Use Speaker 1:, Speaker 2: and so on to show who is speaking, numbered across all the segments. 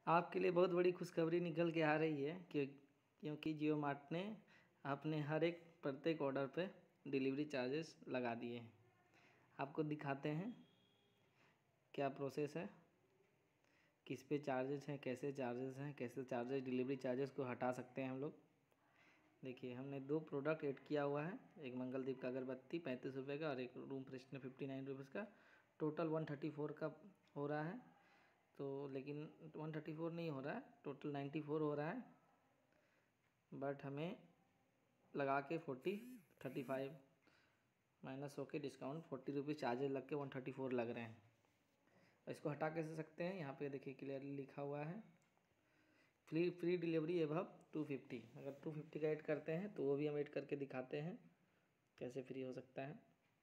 Speaker 1: आपके लिए बहुत बड़ी खुशखबरी निकल के आ रही है क्योंकि जियो मार्ट ने अपने हर एक प्रत्येक ऑर्डर पे डिलीवरी चार्जेस लगा दिए हैं। आपको दिखाते हैं क्या प्रोसेस है, किस पे चार्जेस हैं, कैसे चार्जेस डिलीवरी चार्जेस को हटा सकते हैं हम लोग। देखिए, हमने 2 प्रोडक्ट ऐड किया हुआ है, एक मंगलदीप का अगरबत्ती 35 रुपये का और एक रूम फ्रेशनर 59 रुपीज़ का। टोटल 134 का हो रहा है, तो लेकिन 134 नहीं हो रहा है, टोटल 94 हो रहा है, बट हमें लगा के 35 माइनस होके डिस्काउंट 40 रुपीज़ चार्जेस लग के 134 लग रहे हैं। इसको हटा कैसे सकते हैं, यहाँ पे देखिए क्लियरली लिखा हुआ है फ्री डिलीवरी एबव 250। अगर 250 का ऐड करते हैं तो वो भी हम ऐड करके दिखाते हैं कैसे फ्री हो सकता है।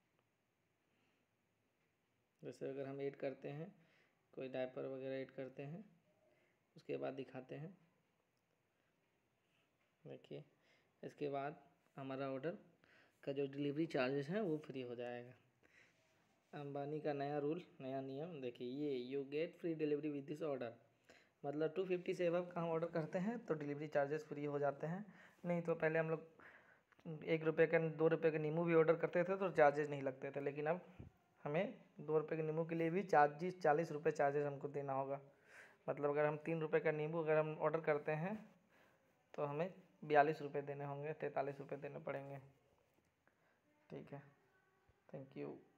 Speaker 1: जैसे अगर हम ऐड करते हैं, कोई डायपर वगैरह ऐड करते हैं, उसके बाद दिखाते हैं। देखिए, इसके बाद हमारा ऑर्डर का जो डिलीवरी चार्जेस हैं वो फ्री हो जाएगा। अंबानी का नया रूल, नया नियम देखिए, ये you get free delivery with this order. मतलब 250 से एबव का हम ऑर्डर करते हैं तो डिलीवरी चार्जेस फ्री हो जाते हैं। नहीं तो पहले हम लोग 1 रुपये का 2 रुपये के नींबू भी ऑर्डर करते थे तो चार्जेस नहीं लगते थे, लेकिन अब हमें 2 रुपये के नींबू के लिए भी 40 रुपये चार्जेस हमको देना होगा। मतलब अगर हम 3 रुपये का नींबू अगर हम ऑर्डर करते हैं तो हमें 42 रुपये देने होंगे, 43 रुपये देने पड़ेंगे। ठीक है, थैंक यू।